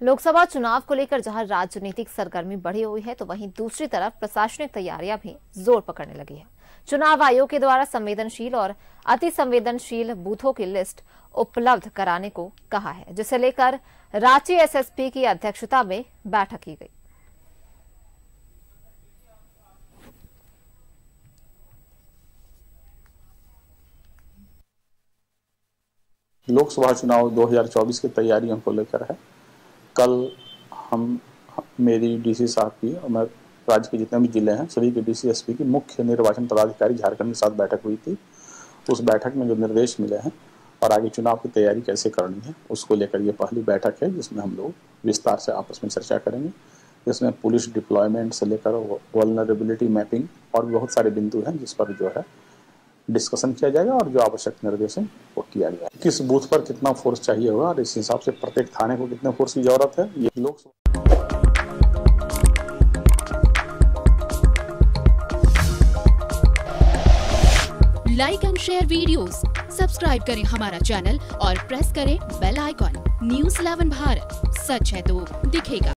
लोकसभा चुनाव को लेकर जहां राजनीतिक सरगर्मी बढ़ी हुई है, तो वहीं दूसरी तरफ प्रशासनिक तैयारियां भी जोर पकड़ने लगी है। चुनाव आयोग के द्वारा संवेदनशील और अति संवेदनशील बूथों की लिस्ट उपलब्ध कराने को कहा है, जिसे लेकर रांची एसएसपी की अध्यक्षता में बैठक की गई। लोकसभा चुनाव 2024 की तैयारियों को लेकर है। कल मेरी डीसी साहब की और मैं राज्य के जितने भी जिले हैं सभी के डीसी एसपी की मुख्य निर्वाचन पदाधिकारी झारखंड के साथ बैठक हुई थी। उस बैठक में जो निर्देश मिले हैं और आगे चुनाव की तैयारी कैसे करनी है उसको लेकर ये पहली बैठक है, जिसमें हम लोग विस्तार से आपस में चर्चा करेंगे। जिसमें पुलिस डिप्लॉयमेंट से लेकर वल्नरेबिलिटी मैपिंग और बहुत सारे बिंदु हैं जिस पर जो है डिस्कशन किया जाएगा और जो आवश्यक निर्देश है वो किया गया। किस बूथ पर कितना फोर्स चाहिए होगा और इस हिसाब से प्रत्येक थाने को कितने फोर्स की जरूरत है, ये लोग like and share videos, subscribe करें हमारा चैनल और प्रेस करें बेल आइकॉन। न्यूज़ 11 भारत, सच है तो दिखेगा।